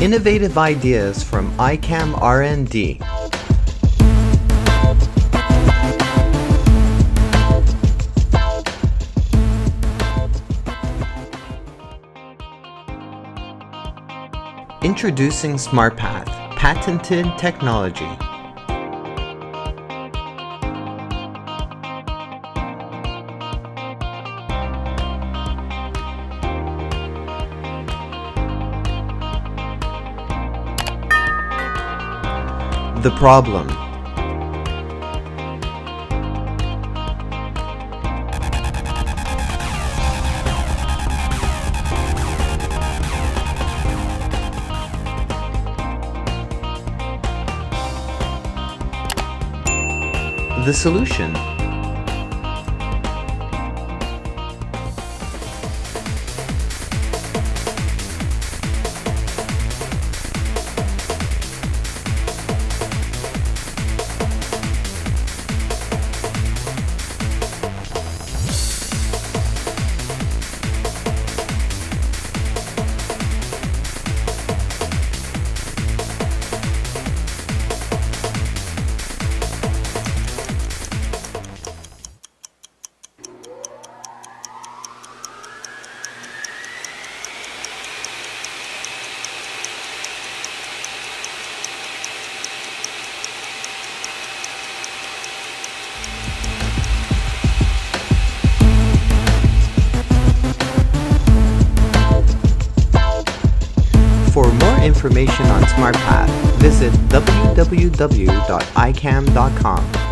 Innovative ideas from ICAM R&D. Introducing SmartPATH, patented technology. The problem. The solution. For more information on SmartPATH, visit www.icam.com.